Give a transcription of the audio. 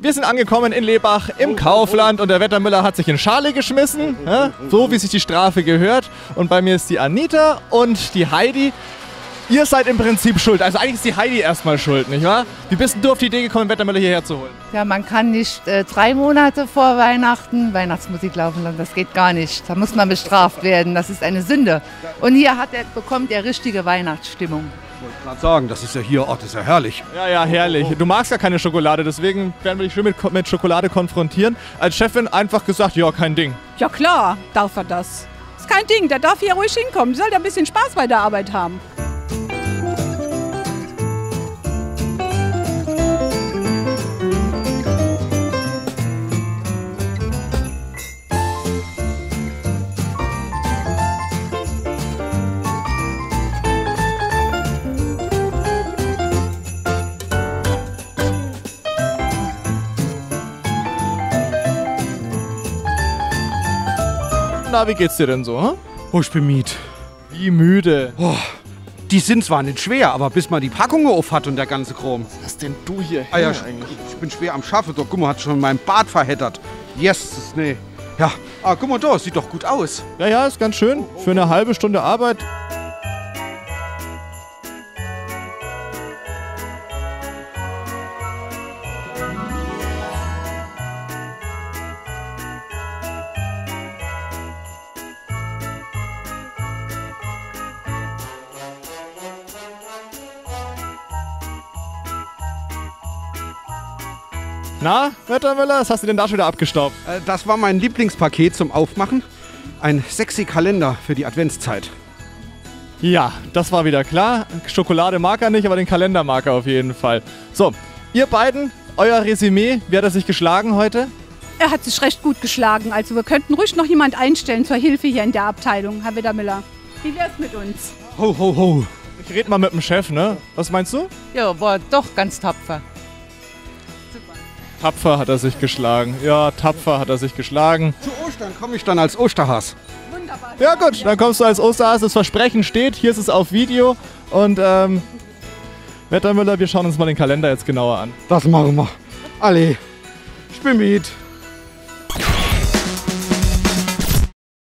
Wir sind angekommen in Lebach im Kaufland und der Wettermüller hat sich in Schale geschmissen, so wie sich die Strafe gehört. Und bei mir ist die Anita und die Heidi. Ihr seid im Prinzip schuld. Also eigentlich ist die Heidi erstmal schuld, nicht wahr? Wie bist du auf die Idee gekommen, den Wettermüller hierher zu holen? Ja, man kann nicht 3 Monate vor Weihnachten Weihnachtsmusik laufen lassen. Das geht gar nicht. Da muss man bestraft werden. Das ist eine Sünde. Und hier bekommt er richtige Weihnachtsstimmung. Ich wollte gerade sagen, das ist ja hier, das ist ja herrlich. Ja, herrlich. Du magst ja keine Schokolade, deswegen werden wir dich schön mit Schokolade konfrontieren. Als Chefin einfach gesagt, ja, kein Ding. Ja klar, darf er das. Ist kein Ding, der darf hier ruhig hinkommen. Soll da ein bisschen Spaß bei der Arbeit haben. Na, wie geht's dir denn so? Hm? Oh, ich bin müde. Wie müde. Oh, die sind zwar nicht schwer, aber bis man die Packung auf hat und der ganze Kram. Was hast denn du hier Ah ja, eigentlich? ich bin schwer am Schaffen. Doch, guck mal, hat schon mein Bart verheddert. Yes, nee. Ja, guck mal da, sieht doch gut aus. Ja, ist ganz schön. Für eine halbe Stunde Arbeit. Na, Wettermüller, was hast du denn da schon wieder abgestaubt? Das war mein Lieblingspaket zum Aufmachen. Ein sexy Kalender für die Adventszeit. Ja, das war wieder klar. Schokolade mag er nicht, aber den Kalender mag er auf jeden Fall. So, ihr beiden, euer Resümee, wie hat er sich geschlagen heute? Er hat sich recht gut geschlagen. Also wir könnten ruhig noch jemand einstellen zur Hilfe hier in der Abteilung, Herr Wettermüller. Wie wär's mit uns? Ho, ho, ho. Ich rede mal mit dem Chef, ne? Was meinst du? Ja, war doch ganz tapfer. Tapfer hat er sich geschlagen. Ja, tapfer hat er sich geschlagen. Zu Ostern komme ich dann als Osterhas. Wunderbar. Ja gut, dann kommst du als Osterhase. Das Versprechen steht. Hier ist es auf Video. Und Wettermüller, wir schauen uns mal den Kalender jetzt genauer an. Das machen wir. Alle, ich bin müde.